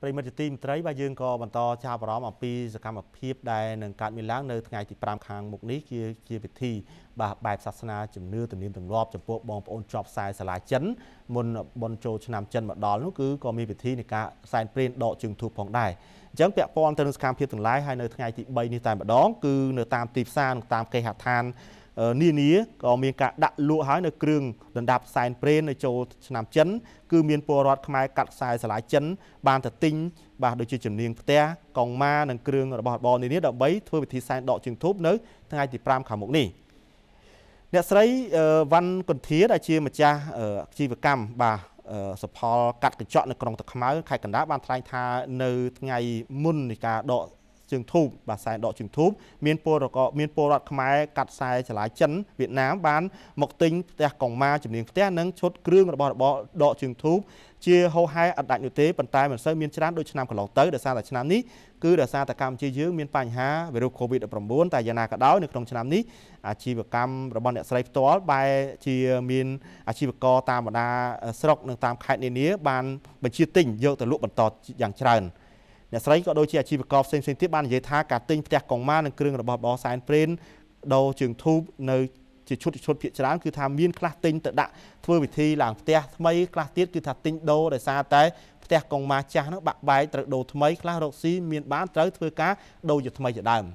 ប្រិមត្តទីមត្រីបាទយើងក៏បន្តចាប់អារម្មណ៍អំពីសកម្មភាពដែលនឹងកើតមានឡើងនៅថ្ងៃទី5ខាងមុខនេះជាពិធីបាទបែបសាសនាជំនឿទំនៀមទម្លាប់ចំពោះបងប្អូនជាប់ខ្សែសាលាចិនមុនបុណ្យចូលឆ្នាំចិនមកដល់នោះគឺក៏មានពិធីនៃការសែនព្រេនដកជើងធូបផងដែរអញ្ចឹងពាក់ព័ន្ធទៅនឹងសកម្មភាពទាំងឡាយហើយនៅថ្ងៃទី3នេះតែម្ដងគឺនៅតាមទីផ្សារនិងតាមគេហដ្ឋាននានាក៏មានការដាក់លក់ហើយនៅគ្រឿងដណ្ដាប់សែនព្រេននៅចូលឆ្នាំចិនគឺមានពលរដ្ឋខ្មែរកាត់ខ្សែសាលាចិនបានទៅទិញបាទដូចជាជំនាញផ្ទះកងម៉ានិងគ្រឿងរបស់របរនានាដើម្បីធ្វើពិធីសែនដកជើងធូបនៅថ្ងៃទី5ខាងមុខនេះអ្នកស្រីវ៉ាន់កុនធាដែលជាម្ចាស់អាជីវកម្មបាទសផលកាត់កញ្ចក់នៅក្រុងតាខ្មៅខេត្តកណ្ដាលបានថ្លែងថានៅថ្ងៃមុននៃការដកជើងធូបបាទសែនដកជើងធូបមានពលរដ្ឋខ្មែរកាត់ខ្សែឆ្លាយចិនវៀតណាមបានមកទិញផ្ទះកងម៉ាជំនាញផ្ទះនិងឈុតគ្រឿងរបស់ដកជើងធូបជាហោហែអត់ដាច់នោះទេប៉ុន្តែមិនសូវមានច្រើនដូចឆ្នាំកន្លងទៅដោយសារតែឆ្នាំនេះគឺដោយសារតែកម្ពុជាយើងមានបញ្ហាវីរុស COVID-19 តែយ៉ាងណាក៏ដោយនៅក្នុងឆ្នាំនេះអាជីវកម្មរបស់អ្នកស្រីផ្ទាល់បែរជាមានអាជីវករតាមបណ្ដាស្រុកនិងតាមខេត្តនានាបានបញ្ជាទិញយកទៅលក់បន្តយ៉ាងច្រើនអ្នកស្រីក៏ដូចជាអាជីវករផ្សេងៗទៀតបាននិយាយថាការទិញផ្ទះកងម៉ានិងគ្រឿងរបស់របរសែនព្រេនដូរជើងធូបនៅជាឈុតភាគច្រើនគឺថាមានខ្លះទិញទៅដាក់ធ្វើពិធីឡើងផ្ទះថ្មីខ្លះទៀតគឺថាទិញដូរដោយសារតែផ្ទះកងម៉ាចាស់នោះបាក់បែកត្រូវដូរថ្មីខ្លះរកស៊ីមានបានត្រូវធ្វើការដូរជាថ្មីជាដើម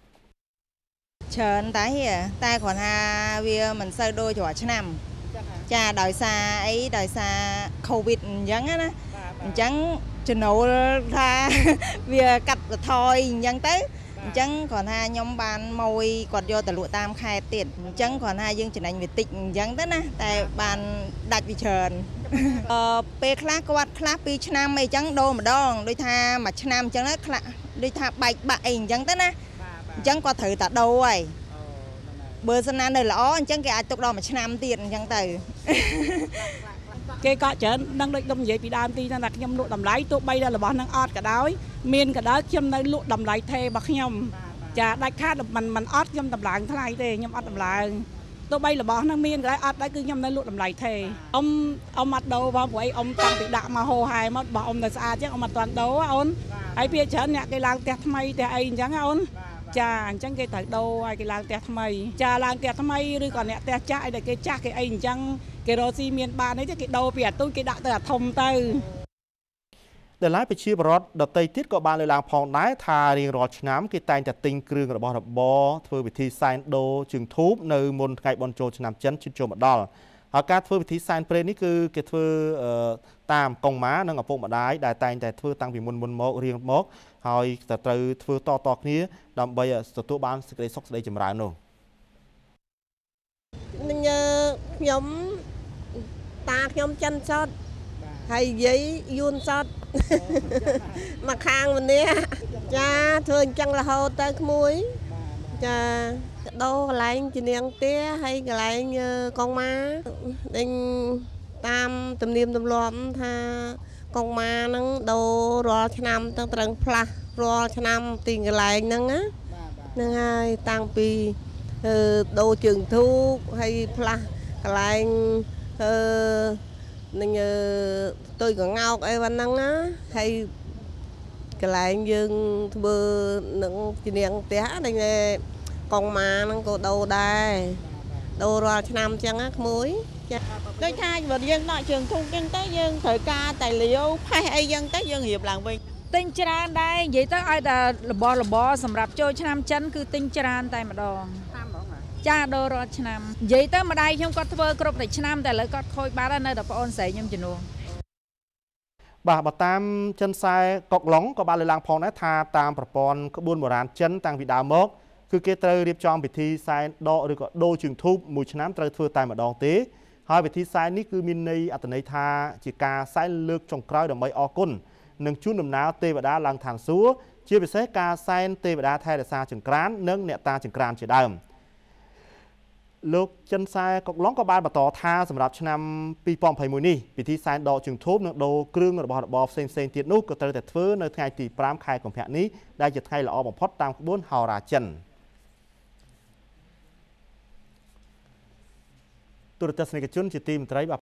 ច្រើនតែគ្រាន់ថាវាមិនសូវដូចរាល់ឆ្នាំចាដោយសារអីដោយសារ COVID អញ្ចឹងណាអញ្ចឹងចំណូលថាវាកាត់បន្ថយអញ្ចឹងទៅអញ្ចឹងគ្រាន់ថាខ្ញុំបានមួយគាត់យកទៅលក់តាមខេត្តទៀតអញ្ចឹងគ្រាន់ថាយើងចំណេញវាតិចអញ្ចឹងទៅណាតែបានដាច់វាច្រើនពេលខ្លះគាត់ខ្លះ2ឆ្នាំអីអញ្ចឹងដូរម្ដងដូចថាមួយឆ្នាំអញ្ចឹងខ្លះដូចថាបែកបាក់អីអញ្ចឹងទៅណាអញ្ចឹងគាត់ត្រូវតែដូរហើយបើសិនណានៅល្អអញ្ចឹងគេអាចទុកដល់មួយឆ្នាំទៀតអញ្ចឹងទៅគេក៏ច្រើននឹងដូចខ្ញុំនិយាយពីដើមទីថាខ្ញុំលក់តម្លៃទោះបីតែរបស់នឹងអត់ក៏ដោយមានក៏ដោយខ្ញុំនៅលក់តម្លៃថេរបស់ខ្ញុំចាដាច់ខាតមិនអត់ខ្ញុំតម្លើងថ្លៃទេខ្ញុំអត់តម្លើងទោះបីរបស់នឹងមានក៏ដោយអត់ដែរគឺខ្ញុំនៅលក់តម្លៃថេអ៊ំអត់ដូរបងព្រោះអ៊ំតាំងពីដាក់មកហោហែមករបស់អ៊ំនៅស្អាតចឹងអ៊ំអត់ទាន់ដូរអូនហើយវាច្រើនអ្នកគេឡើងផ្ទះថ្មីផ្ទះអីអញ្ចឹងអូនចាអញ្ចឹងគេត្រូវដូរឲ្យគេឡើងផ្ទះថ្មីចាឡើងផ្ទះថ្មីឬក៏អ្នកផ្ទះចាស់អីដែលគេចាស់គេអីអញ្ចឹងគេរកស៊ីមានបានអីគេដូរពីអាទូចគេដាក់ទៅអាធំទៅដែលឡាយប្រជាពលរដ្ឋដទៃទៀតក៏បានលើកឡើងផងដែរថារៀងរាល់ឆ្នាំគេតែងតែទិញគ្រឿងរបស់របរធ្វើពិធីសែនដូរជើងធូបនៅមុនថ្ងៃបុណ្យចូលឆ្នាំចិនជិតចូលមកដល់ហើយការធ្វើពិធីសែនព្រេននេះគឺគេធ្វើតាមកងម៉ានិងឪពុកម្ដាយដែលតែងតែធ្វើតាំងពីមុនមករៀងមកហើយត្រូវធ្វើតគ្នាដើម្បីទទួលបានសេចក្តីសុខសេចក្តីចម្រើននោះខ្ញុំតាខ្ញុំចិនសតហើយយាយយួនសតមកខាងម្នាក់ចាធ្វើអញ្ចឹងរហូតទៅក្មួយចាដូរកន្លែងជានាងផ្ទះហើយកន្លែងកងម៉ាដេញតាមទំនៀមទម្លាប់ថាកងម៉ាហ្នឹងដូររាល់ឆ្នាំទាំងត្រឹងផ្លាស់រាល់ឆ្នាំទីកន្លែងហ្នឹងណាហ្នឹងហើយតាំងពីដូរជើងធូបហើយផ្លាស់កន្លែងនឹងទុយកងោកអីហ្នឹងណាហើយកន្លែងយើងធ្វើនឹងជានាងផ្ទះហ្នឹងកងម៉ាហ្នឹងក៏ដូរដែរដូររាល់ឆ្នាំអញ្ចឹងណាក្មួយចាដូចថាបើយើងដកជើងធូបអញ្ចឹងទៅយើងត្រូវការតែលាវផេះអីអញ្ចឹងទៅយើងរៀបឡើងវិញទិញច្រើនដែរនិយាយទៅឲ្យតែរបរសម្រាប់ចូលឆ្នាំចិនគឺទិញច្រើនតែម្ដងចាដូររាល់ឆ្នាំនិយាយទៅម្ដាយខ្ញុំគាត់ធ្វើគ្រប់តែឆ្នាំតែឥឡូវគាត់ខូចបាត់ហើយនៅតែប្អូនស្រីខ្ញុំជំនួសបាទបើតាមចិនខ្សែកុកឡុងក៏បានលើកឡើងផងដែរថាតាមប្រព័ន្ធក្បួនបុរាណចិនតាំងពីដើមមកគឺគេត្រូវរៀបចំពិធីសែនដកឬក៏ដូរជើងធូបមួយឆ្នាំត្រូវធ្វើតែម្ដងទេហើយពិធីសែននេះគឺមានន័យអត្ថន័យថាជាការសែនលើកចុងក្រោយដើម្បីអរគុណនិងជូនដំណើរទេវតាឡើងឋានសួគ៌ជាពិសេសការសែនទេវតាថែរក្សាចង្ក្រាននិងអ្នកតាចង្ក្រានជាដើមលោកចិនខ្សែកុកឡុងក៏បានបន្តថាសម្រាប់ឆ្នាំ2021នេះពិធីសែនដកជើងធូបនិងដូរគ្រឿងរបស់របរផ្សេងៗទៀតនោះក៏ត្រូវតែធ្វើនៅថ្ងៃទី5ខែកុម្ភៈនេះដែលជាថ្ងៃល្អបំផុតតាមក្បួនហោរាចិនទូរទស្សនិកជនជាទីមេត្រី